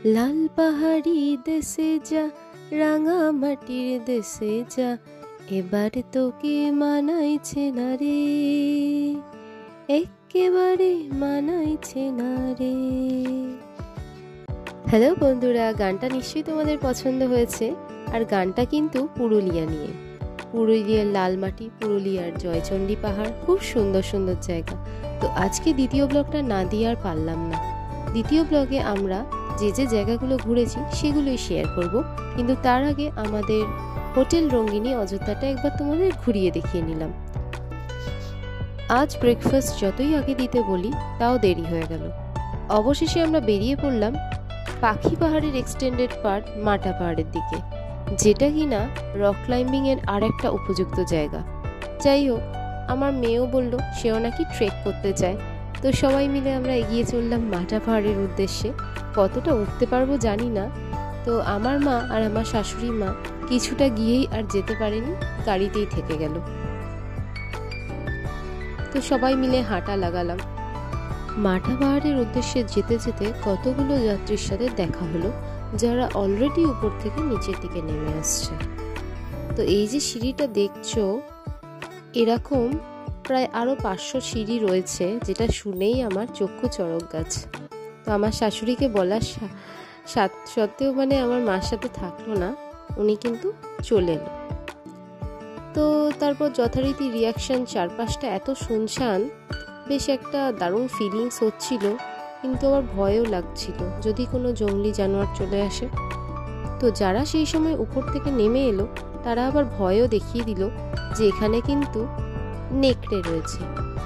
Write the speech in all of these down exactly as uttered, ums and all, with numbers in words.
লাল পাহাড়ি দেশে যা, রাঙা মাটির দেশে যা, এবার তোকে মানাইছে না রে, একেবারে মানাইছে না রে। হ্যালো বন্ধুরা, গানটা নিশ্চয়ই তোমাদের পছন্দ হয়েছে। আর গানটা কিন্তু পুরুলিয়া নিয়ে, পুরুলিয়ার লাল মাটি, পুরুলিয়ার জয়চণ্ডী পাহাড়, খুব সুন্দর সুন্দর জায়গা। তো আজকে দ্বিতীয় ব্লগটা না দিয়ে আর পারলাম না। দ্বিতীয় ব্লগে আমরা যে যে জায়গাগুলো ঘুরেছি সেগুলোই শেয়ার করব, কিন্তু তার আগে আমাদের হোটেল রঙ্গিনী অযোধ্যাটা একবার তোমাদের ঘুরিয়ে দেখিয়ে নিলাম। আজ ব্রেকফাস্ট যতই আগে দিতে বলি তাও দেরি হয়ে গেল। অবশেষে আমরা বেরিয়ে পড়লাম পাখি পাহাড়ের এক্সটেন্ডেড পার্ট মাটা পাহাড়ের দিকে, যেটা কিনা রক ক্লাইম্বিং এর আর একটা উপযুক্ত জায়গা। যাই হোক, আমার মেয়েও বলল সেও নাকি ট্রেক করতে চায়, তো সবাই মিলে আমরা এগিয়ে চললাম মাটা পাহাড়ের উদ্দেশ্যে। কতটা উঠতে পারবো জানি না, তো আমার মা আর আমার শাশুড়ি মা কিছুটা গিয়েই আর যেতে পারেনি, গাড়িতেই থেকে গেল। তো সবাই মিলে হাঁটা লাগালাম। মাটা পাহাড়ের উদ্দেশ্যে যেতে যেতে কতগুলো যাত্রীর সাথে দেখা হলো, যারা অলরেডি উপর থেকে নিচের দিকে নেমে আসছে। তো এই যে সিঁড়িটা দেখছো, এরকম প্রায় আরো পাঁচশো সিঁড়ি রয়েছে, যেটা শুনেই আমার চক্ষু চড়ক গাছ। তো আমার শাশুড়িকে বলার সত্ত্বেও মানে আমার মার সাথে থাকলো না, উনি কিন্তু চলে এলো। তো তারপর যথারীতি রিয়াকশন, চারপাশটা এত শুনশান, বেশ একটা দারুণ ফিলিংস হচ্ছিল, কিন্তু আবার ভয়ও লাগছিল যদি কোনো জঙ্গলি জানোয়ার চলে আসে। তো যারা সেই সময় উপর থেকে নেমে এলো তারা আবার ভয়ও দেখিয়ে দিল যে এখানে কিন্তু নেকড়ে রয়েছে।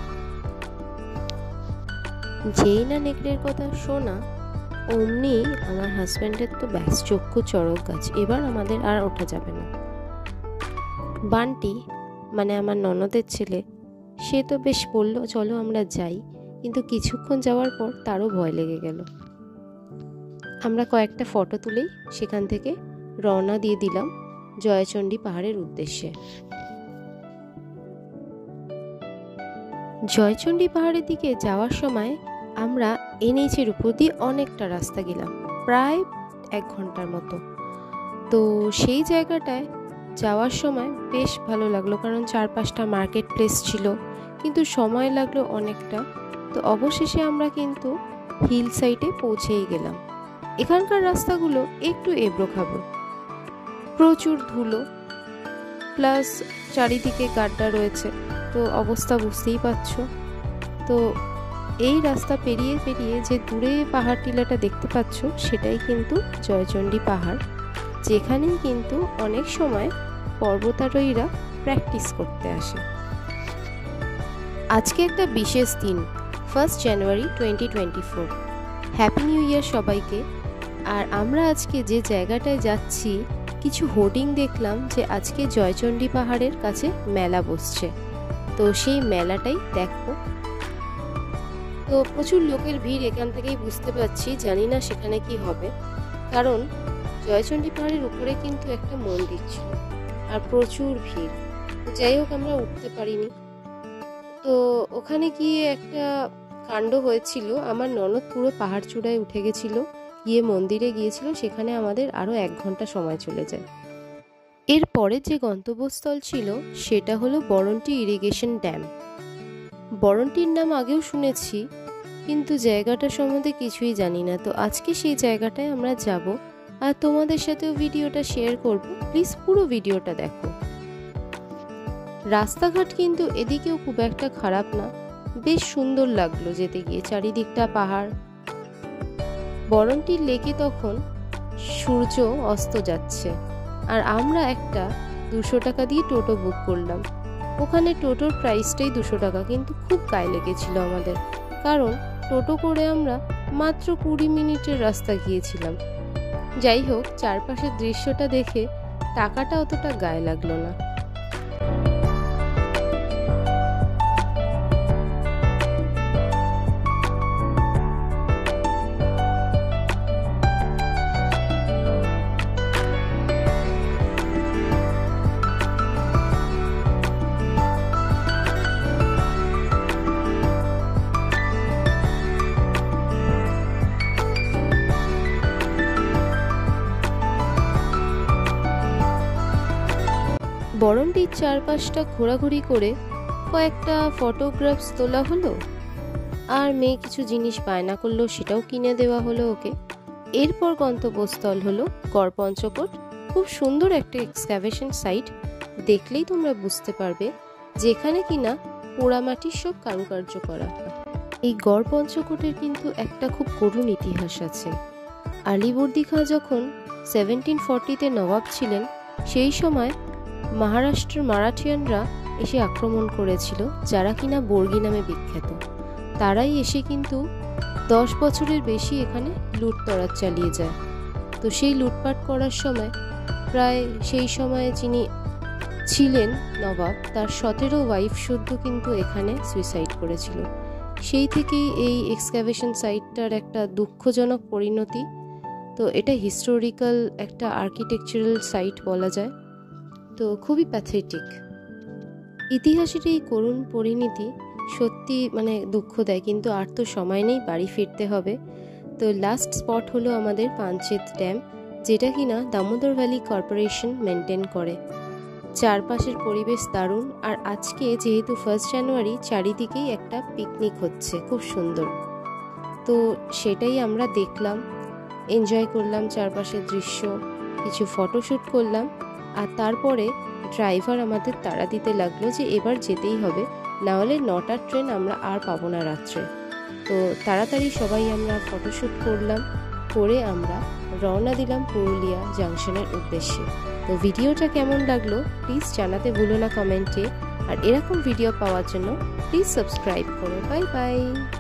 যেই না নেকড়ের কথা শোনা, অমনি আমার হাজব্যান্ডের তো ব্যাস চক্ষু চড়ক গাছ, এবার আমাদের আর ওঠা যাবে না। বান্টি মানে আমার ননদের ছেলে, সে তো বেশ বললো চলো আমরা যাই, কিন্তু কিছুক্ষণ যাওয়ার পর তারও ভয় লেগে গেল। আমরা কয়েকটা ফটো তুলেই সেখান থেকে রওনা দিয়ে দিলাম জয়চণ্ডী পাহাড়ের উদ্দেশ্যে। জয়চণ্ডী পাহাড়ের দিকে যাওয়ার সময় আমরা এনএইচের উপর দিয়ে অনেকটা রাস্তা গেলাম, প্রায় এক ঘন্টার মতো। তো সেই জায়গাটায় যাওয়ার সময় বেশ ভালো লাগলো, কারণ চারপাশটা মার্কেট প্লেস ছিল, কিন্তু সময় লাগলো অনেকটা। তো অবশেষে আমরা কিন্তু হিল সাইডে পৌঁছেই গেলাম। এখানকার রাস্তাগুলো একটু এবড়ো খাবড়ো, প্রচুর ধুলো, প্লাস চারিদিকে গাড্ডা রয়েছে, তো অবস্থা বুঝতেই পারছো। তো এই রাস্তা পেরিয়ে পেরিয়ে যে দূরে পাহাড় টিলাটা দেখতে পাচ্ছ, সেটাই কিন্তু জয়চণ্ডী পাহাড়, যেখানেই কিন্তু অনেক সময় পর্বতারোহীরা প্র্যাকটিস করতে আসে। আজকে একটা বিশেষ দিন, first January twenty twenty four. Happy new year সবাইকে। আর আমরা আজকে যে জায়গাটায় যাচ্ছি, কিছু হোর্ডিং দেখলাম যে আজকে জয়চণ্ডী পাহাড়ের কাছে মেলা বসছে, তো সেই মেলাটাই দেখো। তো প্রচুর লোকের ভিড়, এখান থেকেই বুঝতে পারছি, জানি না সেখানে কি হবে, কারণ জয়চণ্ডী পাহাড়ের উপরে কিন্তু একটা মন্দির ছিল আর প্রচুর ভিড়। যাই হোক, আমরা উঠতে পারিনি। তো ওখানে গিয়ে একটা কাণ্ড হয়েছিল, আমার ননদ পুরো পাহাড় চূড়ায় উঠে গেছিল, গিয়ে মন্দিরে গিয়েছিল, সেখানে আমাদের আরো এক ঘন্টা সময় চলে যায়। এরপরে যে গন্তব্যস্থল ছিল সেটা হলো বরন্টি ইরিগেশন ড্যাম। বরন্টির নাম আগেও শুনেছি, কিন্তু জায়গাটা সম্বন্ধে কিছুই জানি না। তো আজকে সেই জায়গাটায় আমরা যাব, আর তোমাদের সাথেও ভিডিওটা শেয়ার করব, প্লিজ পুরো ভিডিওটা দেখো। রাস্তাঘাট কিন্তু এদিকেও খুব একটা খারাপ না, বেশ সুন্দর লাগলো যেতে গিয়ে, চারিদিকটা পাহাড়। বরন্টির লেকে তখন সূর্য অস্ত যাচ্ছে, আর আমরা একটা দুশো টাকা দিয়ে টোটো বুক করলাম। ওখানে টোটোর প্রাইসটাই দুশো টাকা, কিন্তু খুব গায়ে লেগেছিল আমাদের, কারণ টোটো করে আমরা মাত্র কুড়ি মিনিটের রাস্তা গিয়েছিলাম। যাই হোক, চারপাশের দৃশ্যটা দেখে টাকাটা অতটা গায়ে লাগলো না। বরণটির চারপাশটা ঘোরাঘুরি করে কয়েকটা ফটোগ্রাফস তোলা হলো, আর মেয়ে কিছু জিনিস বায়না করলো, সেটাও কিনে দেওয়া হলো ওকে। এরপর গন্তব্যস্থল হলো গড়পঞ্চকোট। খুব সুন্দর একটা এক্সকাভেশন সাইট, দেখলেই তোমরা বুঝতে পারবে, যেখানে কিনা পোড়ামাটির সব কারুকার্য করা। এই গড়পঞ্চকোটের কিন্তু একটা খুব করুণ ইতিহাস আছে। আলিবর্দি খাঁ যখন সেভেন্টিন ফর্টিতে নবাব ছিলেন, সেই সময় মহারাষ্ট্রের মারাঠিয়ানরা এসে আক্রমণ করেছিল, যারা কিনা বর্গি নামে বিখ্যাত। তারাই এসে কিন্তু দশ বছরের বেশি এখানে লুটতরাজ চালিয়ে যায়। তো সেই লুটপাট করার সময় প্রায় সেই সময়ে যিনি ছিলেন নবাব, তার সতেরো ওয়াইফ শুদ্ধ কিন্তু এখানে সুইসাইড করেছিল। সেই থেকেই এই এক্সকাভেশন সাইটটার একটা দুঃখজনক পরিণতি। তো এটা হিস্টোরিক্যাল একটা আর্কিটেকচারাল সাইট বলা যায়, তো খুবই প্যাথেটিক। ইতিহাসের এই করুণ পরিণতি সত্যি মানে দুঃখ দেয়, কিন্তু আর তো সময় নেই, বাড়ি ফিরতে হবে। তো লাস্ট স্পট হলো আমাদের পাঞ্চেত ড্যাম, যেটা কিনা দামোদর ভ্যালি কর্পোরেশন মেনটেন করে। চারপাশের পরিবেশ দারুণ, আর আজকে যেহেতু ফার্স্ট জানুয়ারি, চারিদিকেই একটা পিকনিক হচ্ছে, খুব সুন্দর। তো সেটাই আমরা দেখলাম, এনজয় করলাম চারপাশের দৃশ্য, কিছু ফটোশ্যুট করলাম। আর তারপরে ড্রাইভার আমাদের তাড়া দিতে লাগলো যে এবার যেতেই হবে, নাহলে নটার ট্রেন আমরা আর পাবো না রাত্রে। তো তাড়াতাড়ি সবাই আমরা ফটোশ্যুট করলাম, করে আমরা রওনা দিলাম পুরুলিয়া জাংশনের উদ্দেশ্যে। তো ভিডিওটা কেমন লাগলো প্লিজ জানাতে ভুলো না কমেন্টে, আর এরকম ভিডিও পাওয়ার জন্য প্লিজ সাবস্ক্রাইব করো। Bye by.